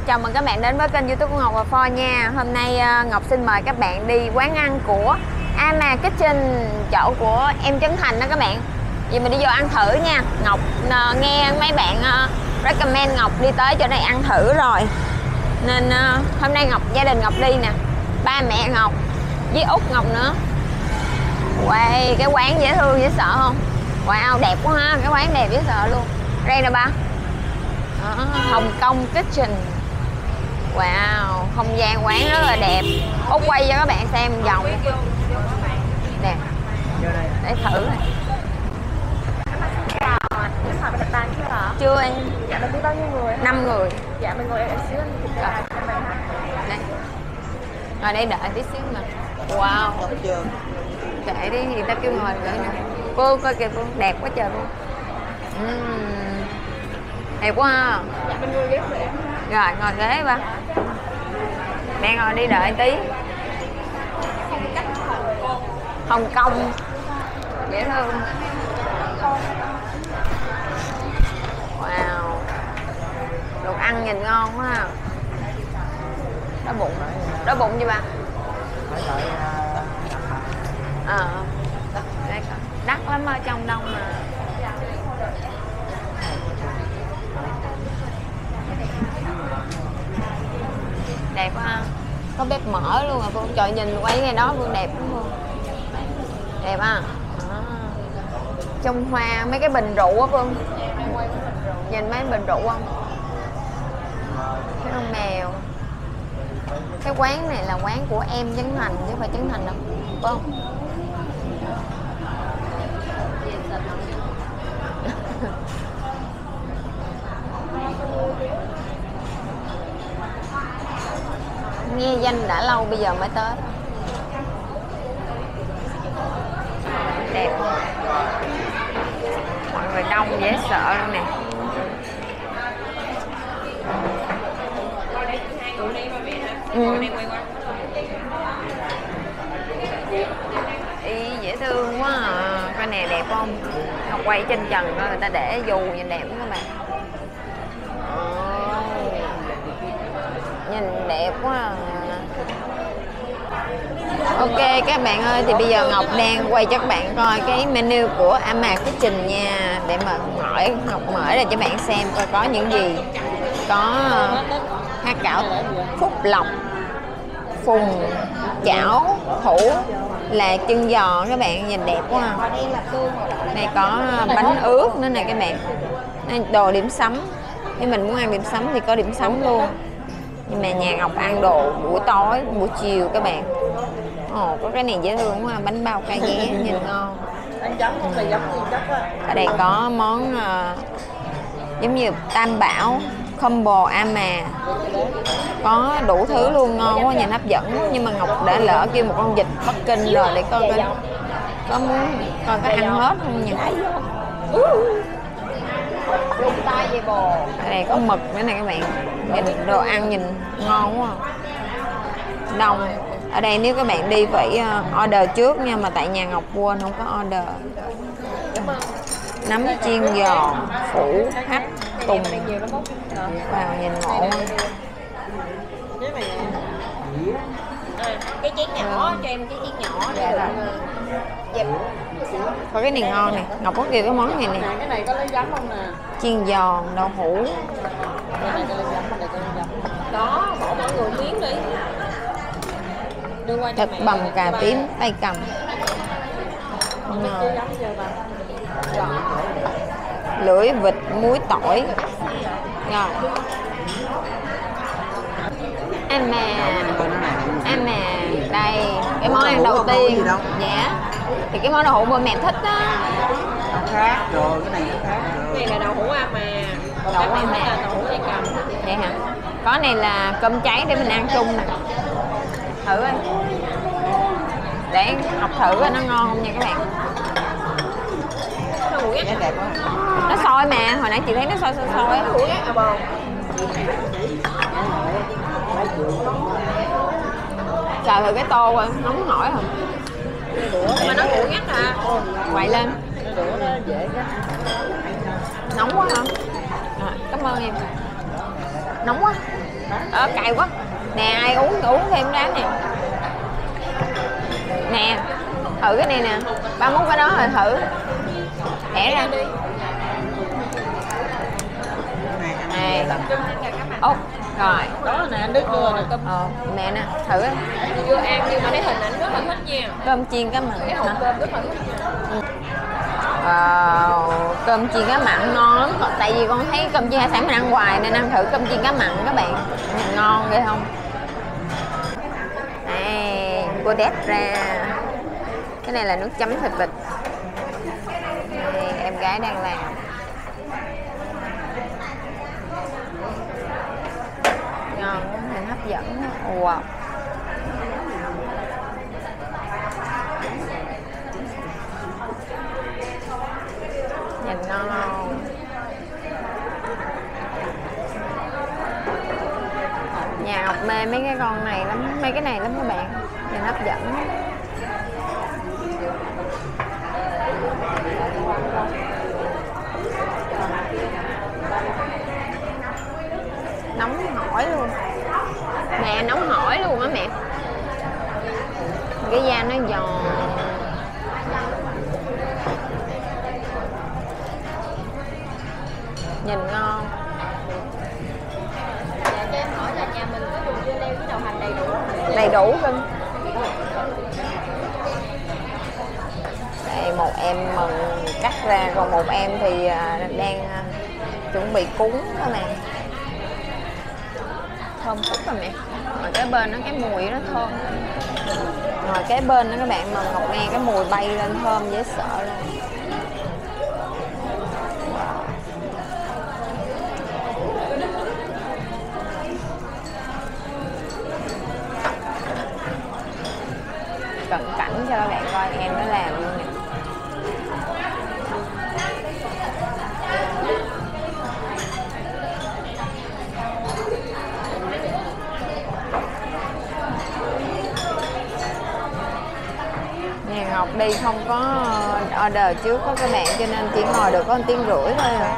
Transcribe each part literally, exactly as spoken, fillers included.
Chào mừng các bạn đến với kênh YouTube của Ngọc và Phò nha. Hôm nay Ngọc xin mời các bạn đi quán ăn của Ama Kitchen, chỗ của em Trấn Thành đó các bạn. Vậy mình đi vô ăn thử nha. Ngọc uh, nghe mấy bạn uh, recommend Ngọc đi tới chỗ này ăn thử rồi, nên uh, hôm nay Ngọc, gia đình Ngọc đi nè, ba mẹ Ngọc với út Ngọc nữa. Wow, cái quán dễ thương dễ sợ không? Wow, đẹp quá ha, cái quán đẹp dễ sợ luôn. Đây nè ba. Đó, Hồng Kông Kitchen. Wow, không gian quán rất là đẹp. Út quay cho các bạn xem vòng nè, để thử này. Chưa anh? Dạ mình đi bao nhiêu người? Năm người. Dạ mình ngồi ở xíu anh chụp Rồi. Đây. Ngồi đây đợi tí xíu mà. Wow. Kệ đi, người ta kêu ngồi nữa nè. Cô coi kìa, cô đẹp quá trời luôn. Uhm. Đẹp quá ha. Dạ mình ngồi ghế để. Rồi ngồi ghế ba. Mẹ ngồi đi đợi tí. Hồng Kông dễ thương. Wow, đồ ăn nhìn ngon quá ha. Đói bụng, đói bụng chưa ba? Ờ, à, đắt lắm ở trong đông mà. Đẹp quá ha. Có bếp mở luôn à Phương. Trời, nhìn quay ngay đó Phương, đẹp lắm luôn. Đẹp ha. À. Trong hoa mấy cái bình rượu á Phương. Nhìn mấy bình rượu không? Cái con mèo. Cái quán này là quán của em Trấn Thành chứ không phải Trấn Thành đâu, phải không? Nghe danh đã lâu bây giờ mới tới. Đẹp không? Mọi người đông dễ sợ luôn nè. Ừ. Ý, dễ thương quá à. Coi nè, đẹp không? Không quay trên trần thôi, người ta để dù nhìn đẹp lắm các bạn. Nhìn đẹp quá à. Ok các bạn ơi, thì bây giờ Ngọc đang quay cho các bạn coi cái menu của Ama Kitchen nha, để mà hỏi Ngọc mở ra cho bạn xem coi có những gì. Có há cảo Phúc Lộc, phùng, chảo, thủ, là chân giò các bạn, nhìn đẹp quá ha. Này có bánh ướt nữa nè các bạn. Đây, đồ điểm sắm. Nếu mình muốn ăn điểm sắm thì có điểm sắm luôn. Nhưng mà nhà Ngọc ăn đồ buổi tối, buổi chiều các bạn. Ồ, có cái này dễ thương quá, bánh bao cay ghé, nhìn ngon. Ở đây có món uh, giống như tam bảo, combo Ama. Có đủ thứ luôn, ngon quá, nhìn hấp dẫn. Nhưng mà Ngọc đã lỡ kêu một con vịt Bắc Kinh rồi, để coi coi có muốn coi có ăn hết không nha. Ở đây có mực nữa nè các bạn. Nhìn đồ ăn nhìn ngon quá. Đông. Ở đây nếu các bạn đi phải order trước nha, mà tại nhà Ngọc quên không có order. Nấm chiên giò, phủ, hấp, tùng. Wow, nhìn ngộ. Cái chén nhỏ cho em, cái chén nhỏ để được dẹp. Có cái này ngon nè, Ngọc có kêu cái món này nè. Cái này có lấy giấm không nè? Chiên giò, đậu hũ. Cái này có lấy giấm, cái này có lấy giấm. Đó, bỏ mỗi người miếng đi. Thịt bằm cà tím tay cầm. Ngon. Lưỡi vịt muối tỏi. Rồi. Ama, Ama, đây cái món ăn đầu tiên. Dạ. Thì cái món đậu hũ bơ mẹ thích á. Khác rồi, cái này nó khác rồi. Cái này là đậu hũ Ama. Đậu hũ Ama. Đậu hũ tay cầm. Vậy hả? Có này là cơm cháy để mình ăn chung nè. Thử đi. Để học thử coi nó ngon không nha các bạn. Nó nguội Đẹp quá. Nó sôi mà, hồi nãy chị thấy nó sôi sôi sôi. Nó nguội á, à bò. Chờ thử cái tô coi, nóng hổi không? Mà nó nguội ngắt à. Quậy lên. Đũa nó dễ ngắt. Nóng quá hả? Rồi, cảm ơn em. Nóng quá. Ờ, cay quá. Nè, ai uống uống thêm đá nè. Nè, thử cái này nè. Ba múc cái đó rồi thử. Thẻ ra đi. Này. Ốc. Rồi. Đó nè, anh Đức đưa nè. Ờ, mẹ nè, thử á. Chưa ăn nhưng mà thấy hình ảnh rất là thích nha. Cơm chiên cá mặn. Cái hộp cơm rất là thích. Ừ. Wow, cơm chiên cá mặn ngon lắm. Tại vì con thấy cơm chiên hải sản mình ăn hoài nên ăn thử cơm chiên cá mặn các bạn. Ngon ghê không? Đây, cô đét ra. Cái này là nước chấm thịt vịt. Đây, em gái đang làm. Ngon, hình hấp dẫn. Wow. Nhìn ngon không? Nhà Ngọc mê mấy cái con này lắm, mấy cái này lắm các bạn. Nhìn hấp dẫn. Nóng hổi luôn. Mẹ nóng hổi luôn á mẹ. Cái da nó giòn. Nhìn ngon. Dạ, cho em hỏi là nhà mình có dùng dưa leo với đậu hành đầy đủ không? Đầy đủ cưng. Đây một em mừng cắt ra, còn một em thì đang chuẩn bị cuốn đó mẹ. Thơm phức rồi mẹ. Ở cái bên nó cái mùi nó thơm. Ngoài cái bên đó các bạn mà Ngọc nghe cái mùi bay lên thơm dễ sợ luôn. Cận cảnh cho các bạn coi em nó làm luôn nè. Nhà Ngọc đi không có order trước đó các bạn, cho nên chỉ ngồi được có một tiếng rưỡi thôi rồi.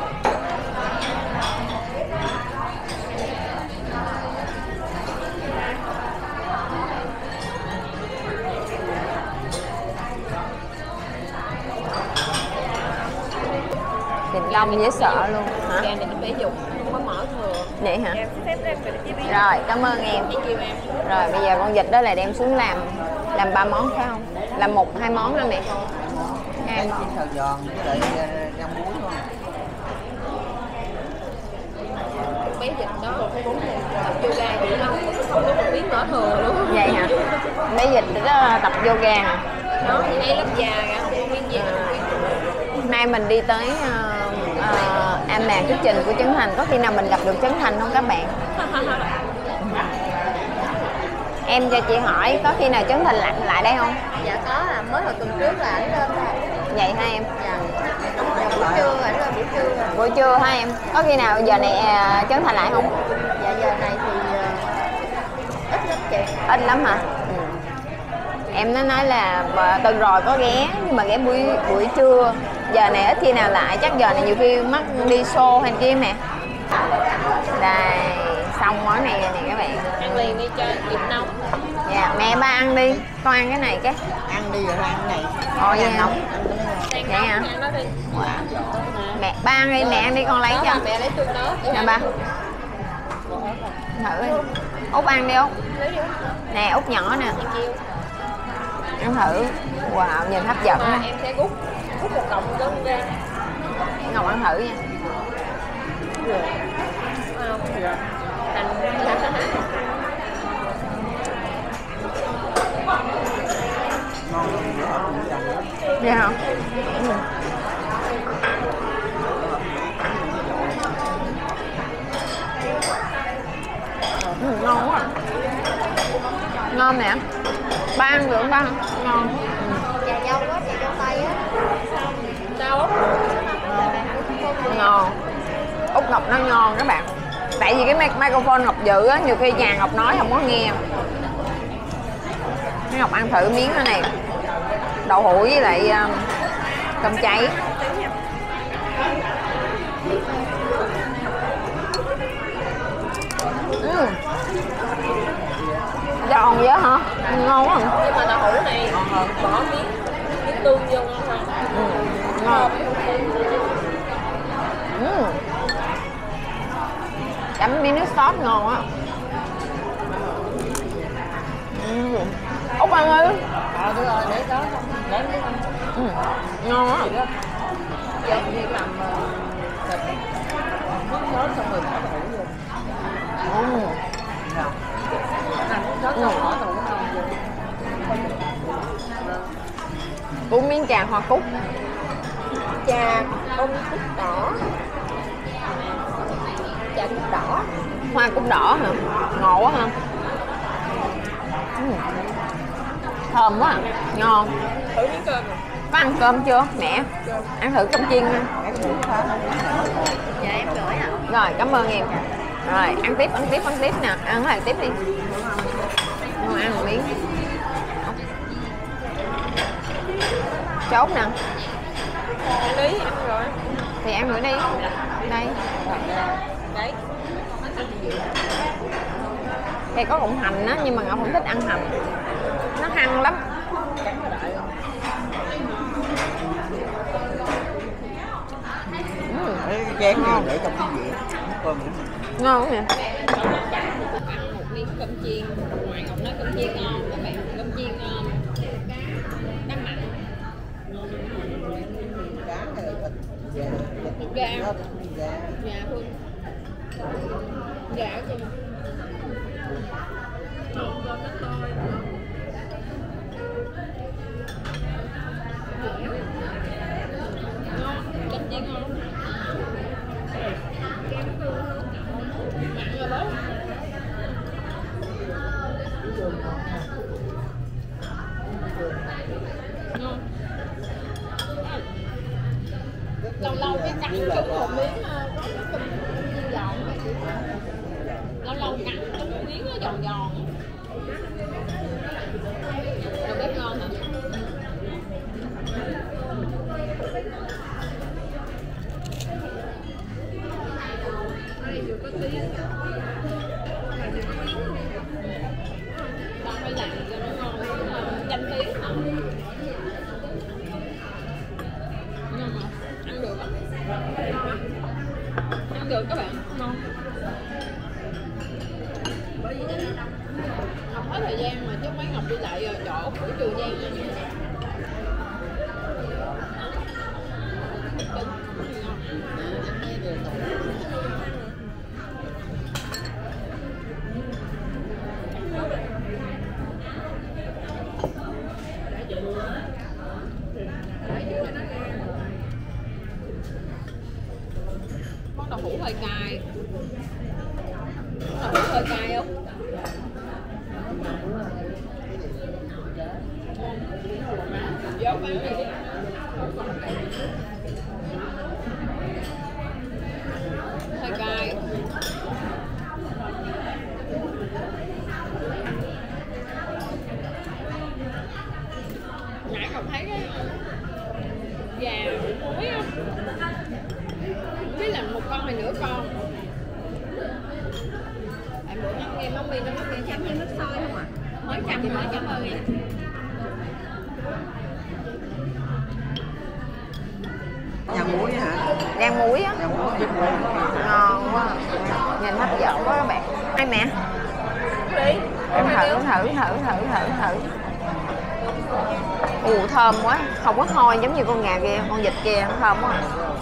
Nhìn đông dễ sợ luôn hả? Gà này phải dùng, không có mở thừa. Vậy hả? Em phép em phải chế biến. Rồi, cảm ơn em. Kêu em. Rồi bây giờ con vịt đó là đem xuống làm làm ba món phải không? Làm một hai món hả mẹ? Hai món. Xào giòn với lại rau muối thôi. Bé vịt đó tập yoga dữ lắm, không có một miếng mở thừa luôn. Vậy hả? Bé vịt đó tập yoga hả? Đó thì hay lắm, già cả không có miếng gì đâu. Nay mình đi tới uh, uh, Am Màng Kitchen của Trấn Thành. Có khi nào mình gặp được Trấn Thành không các bạn? Em cho chị hỏi có khi nào Trấn Thành lại lại đây không? Dạ có, là mới hồi tuần trước là ảnh lên rồi. Vậy hả em? Dạ. Buổi trưa, ảnh lên buổi trưa. Buổi trưa hả em? Có khi nào giờ này uh, Trấn Thành lại không? Dạ giờ này thì uh, ít lắm chị. Ít lắm hả? Ừ. Em nó nói là tuần rồi có ghé nhưng mà ghé buổi buổi trưa. Giờ này ít khi nào lại, chắc giờ này nhiều khi mắc đi show hay kia nè. Đây, xong món này rồi nè các bạn. Ăn liền đi cho kịp nóng. Dạ, mẹ ba ăn đi, con ăn cái này cái. Ăn đi rồi ăn cái này. Ồ vậy Ăn hả? nóng. Đang Vậy hả? nóng, ăn nó đi. Mẹ ba ăn đi, mẹ ăn đi con lấy cho. Mẹ lấy tương đó. Nè ba. Thử đi. Út ăn đi Út. Nè Út nhỏ nè. Ăn thử. Wow, nhìn hấp dẫn nè. Em sẽ rút rút một cọng cơm ra. Ngọc ăn thử nha. Ngon hơn nữa không dần nữa. Vậy hả? Ừ. Ừ, ngon quá. Ngon nè. Ba ăn được ba. Ngon. Chà dâu quá, chà dâu tây á. Sao? Ngon. Út Ngọc nó ngon các bạn. Tại vì cái mic- microphone Ngọc giữ á, nhiều khi nhà Ngọc nói không có nghe. Cái Ngọc ăn thử miếng cái này. Đậu hũ với lại um, cơm cháy. Ừ. Giòn vậy hả? Ngon quá. Nhưng mà đậu hũ này bỏ miếng miếng tương vô ngon hơn. Ừ. Ngon. Ừ. Chấm miếng nước sốt ngon á. Ừ. Út ăn ơi. Ờ đúng rồi, để đó không, để đi ăn. Ừ. Ngon á. Giống như làm thịt nước sốt xong rồi bỏ đậu hũ vô. Ừ. Ăn nước sốt xong bỏ đậu hũ vô. Cuốn miếng trà hoa cúc. Trà bông cúc đỏ. Trà cúc đỏ. Hoa cúc đỏ hả? Ngọt quá ha. Ừ. Thơm quá à. Ngon. Thử miếng cơm rồi. Có ăn cơm chưa mẹ? Ăn thử cơm chiên nha. Em thử phá nó. Dạ em gửi ạ. Rồi cảm ơn em. Rồi ăn tiếp ăn tiếp ăn tiếp nè. Ăn cái này tiếp đi. Ngon, ăn một miếng. Chốt nè. Lý ăn rồi. Thì ăn nữa đi. Đây. Đấy. Đây có cọng hành á, nhưng mà Ngọc không thích ăn hành. Nó hăng lắm. Ừ. Cái chén này để trong cái gì cơm nữa. Ngon nè. Ăn một miếng cơm chiên. Ngoài Ngọc nói cơm chiên ngon các bạn. Cơm chiên ngon. Đá mặn. Cá này thịt. Dạ. Thịt gà. Dạ. Dạ Phương. Dạ chứ. Ngon, cơm chiên ngon. Mặn rồi bố. Ngon. Lâu lâu cái cắn trúng một miếng có cái cơm giòn. Lâu lâu cắn trúng một miếng nó giòn giòn. Rồi bếp ngon hả? Con phải làm cho nó ngon, chanh tiếng hả? Ngon hả? Ăn được á. Ăn được các bạn, ngon. Không có thời gian mà chứ mấy Ngọc đi lại chỗ của Trường Giang nữa. Món đậu hũ hơi cay. Đậu hũ hơi cay không? Dốt bán đi đi. Hơi cay. Nãy còn thấy cái gà muối không? Không biết là một con hay nửa con. Tại bữa nó nghe mắm mi nó mắm mi chấm với nước sôi không à? Mới chấm thì mới cảm ơn em. Nhà muối hả? Rang muối á. Nhà muối với muối. Ngon quá. Nhìn hấp dẫn quá các bạn. Ai mẹ? Đi. Em thử thử thử thử thử thử. Ù thơm quá. Không có hôi giống như con gà kia, con vịt kia thơm quá.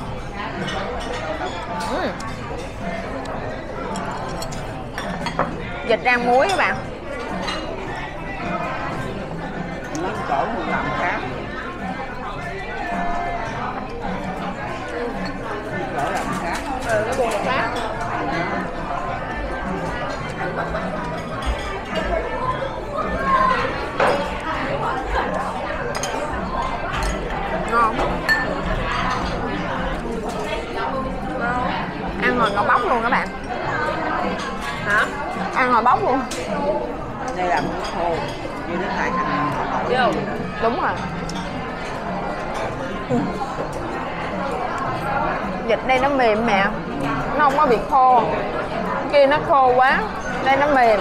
Ừ. Vịt rang muối các bạn. Nó chỗ mình làm khác. Chỗ làm khác. Ừ, nó buồn một lát. Ngon. Ăn hồi ngồi bóc luôn các bạn. Hả? Ăn hồi bóc luôn. Đây là muối khô. Như nước tại hành. Vô. Đúng rồi. Vịt đây nó mềm mẹ. Nó không có bị khô. kia nó khô quá, đây nó mềm.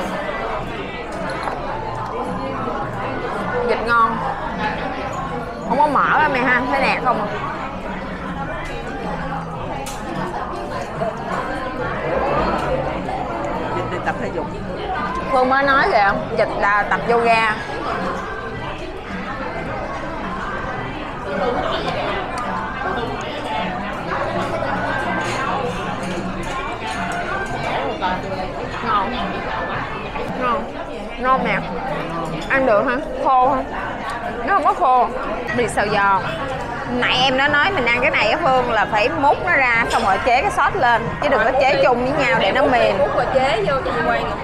Vịt ngon, không có mỡ á mày ha, thấy nè không à. Vịt đi tập thể dục. Phương mới nói kìa, vịt là tập yoga. Ngon, ngon, ngon nè, ăn được hả? Khô hả? Nó không có khô. Mì xào giò, nãy em nó nói mình ăn cái này á Phương, là phải múc nó ra xong rồi chế cái sốt lên, chứ đừng có chế chung với nhau để nó mềm. Múc rồi chế vô cho chị quay nè.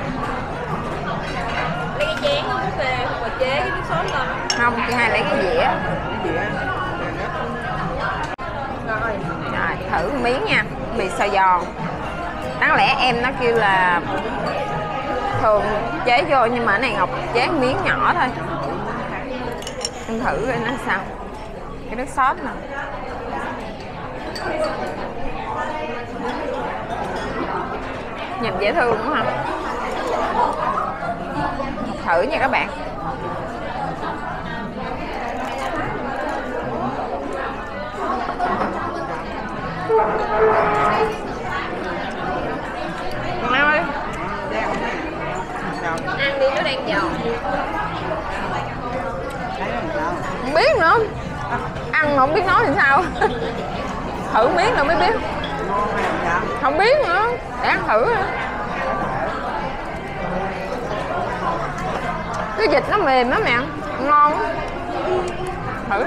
Lấy cái chén nó múc về rồi chế cái nước sốt lên. Không, chị hai lấy cái dĩa. Rồi. Rồi, thử một miếng nha. Mì xào giò, đáng lẽ em nó kêu là thường chế vô, nhưng mà cái này Ngọc chế một miếng nhỏ thôi. Em thử coi nó sao. Cái nước sốt nè. Nhìn dễ thương quá ha. Thử nha các bạn. Ăn đi. Ăn đi, nó đang giòn. Không biết nữa, ăn mà không biết nói làm sao. Thử miếng rồi mới biết. Không biết nữa, để ăn thử. Cái vịt nó mềm lắm mẹ, ngon. Thử.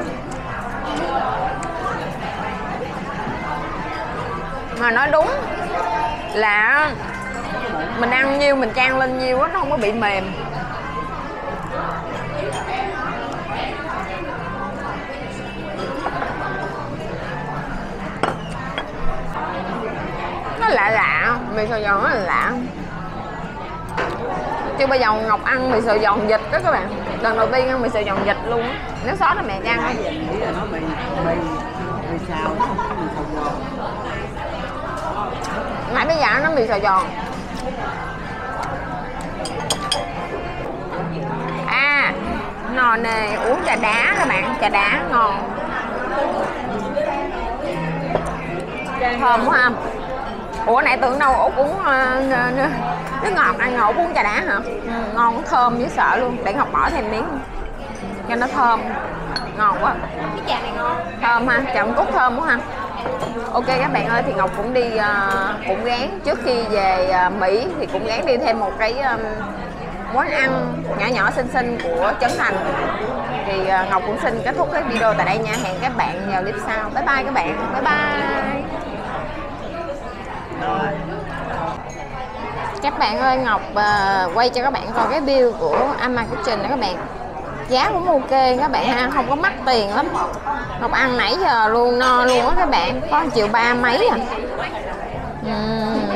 Mà nói đúng là mình ăn nhiêu mình chan lên nhiêu á, nó không có bị mềm. Nó lạ lạ, mì xào giòn nó là lạ. Chứ bây giờ Ngọc ăn mì xào giòn vịt đó các bạn. Lần đầu tiên ăn mì xào giòn vịt luôn á. Nó sốt là mẹ chan. Nghĩ là nó mì mì mì xào, nó không có mì xào giòn. Nãy bây giờ nó mì xào giòn. À, nò nè, uống trà đá các bạn, trà đá ngon. Thơm quá ha. Ủa nãy tưởng đâu Út uống uh, nước ngọt, ăn ngọt uống trà đá hả? Ừ, ngon, thơm với sợ luôn. Để Ngọc bỏ thêm miếng cho nó thơm. Ngon quá. Cái trà này ngon. Thơm ha, chậm cúc thơm quá ha. Ok các bạn ơi, thì Ngọc cũng đi uh, cũng gán trước khi về uh, Mỹ thì cũng gán đi thêm một cái um, món ăn nhỏ nhỏ xinh xinh của Trấn Thành. Thì uh, Ngọc cũng xin kết thúc cái video tại đây nha. Hẹn các bạn vào clip sau. Bye bye các bạn. Bye bye. Các bạn ơi, Ngọc uh, quay cho các bạn coi cái bill của Ama Kitchen đó các bạn. Giá cũng ok các bạn ha, không có mắc tiền lắm. Ngọc ăn nãy giờ luôn, no luôn á các bạn. Có một triệu ba mấy à. uhm.